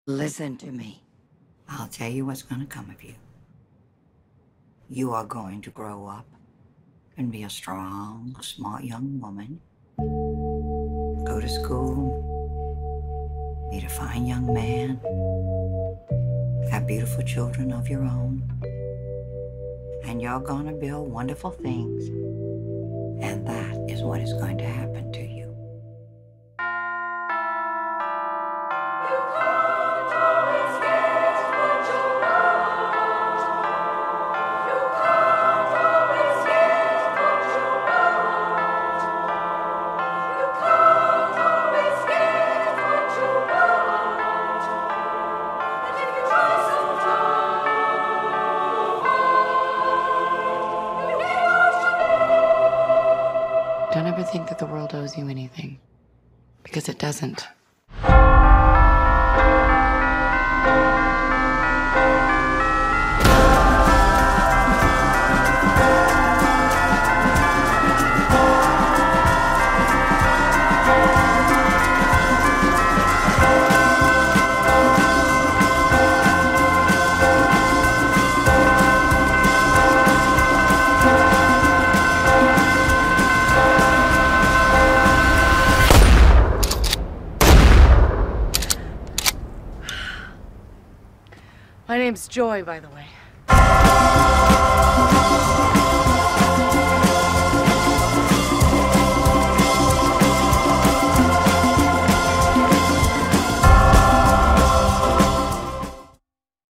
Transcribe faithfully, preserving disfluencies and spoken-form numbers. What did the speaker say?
Listen to me. I'll tell you what's going to come of you. You are going to grow up and be a strong, smart young woman. Go to school, meet a fine young man, have beautiful children of your own, and you're going to build wonderful things. And that is what is going to happen to you. Don't ever think that the world owes you anything, because it doesn't. My name's Joy, by the way.